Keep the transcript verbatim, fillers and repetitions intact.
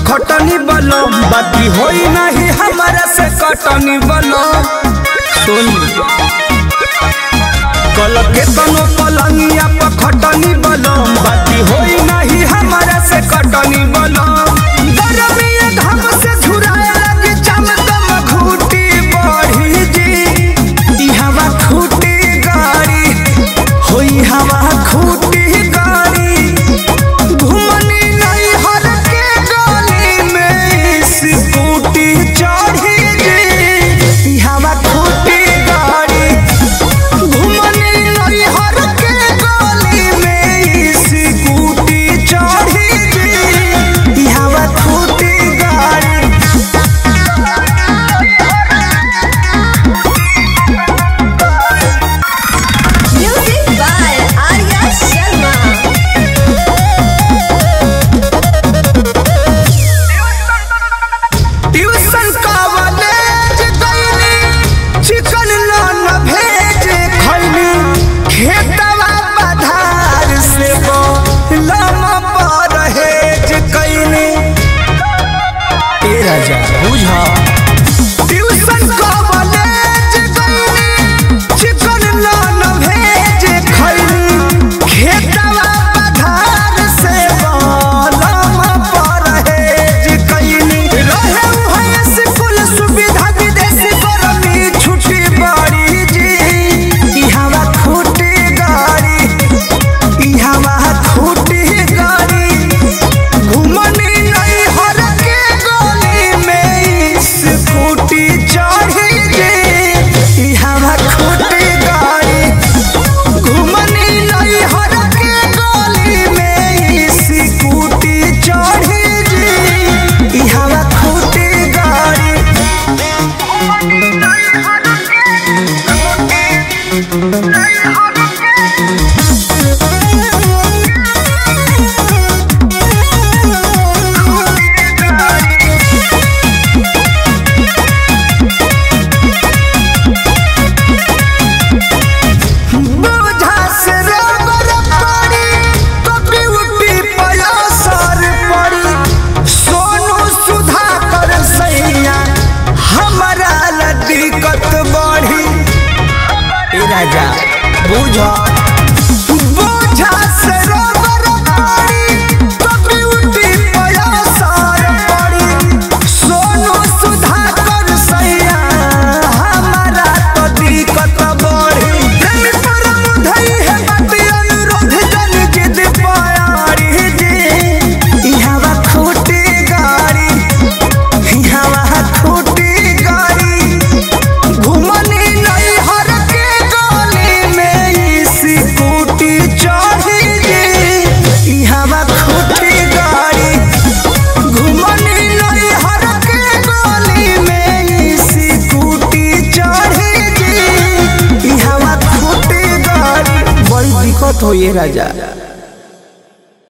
खटनी बलो बाकी होई नहीं हमारा से कटनी बलो सुन कल के तनो पलंगिया पर खटनी बलो बाकी होई नहीं हमारा से कटनी बलो गरमिया घाम से झुराए लगे चमकम घूटी बढ़ी जी ई हवा खूटी गाड़ी होई हवा खूटी राजा बुझा बुझा से रोबर पड़ी कभी उठी पयासार पड़ी सोनू सुधाकर सैया हमारा तो दिक्कत बढ़ी प्रेम पर मुधई है बात अनुरोध जन जिद प्यारी जी ई हवा खूटी गाड़ी ई हवा खूटी गाड़ी घुमनी नहीं हर दिक्कत हो ये राजा।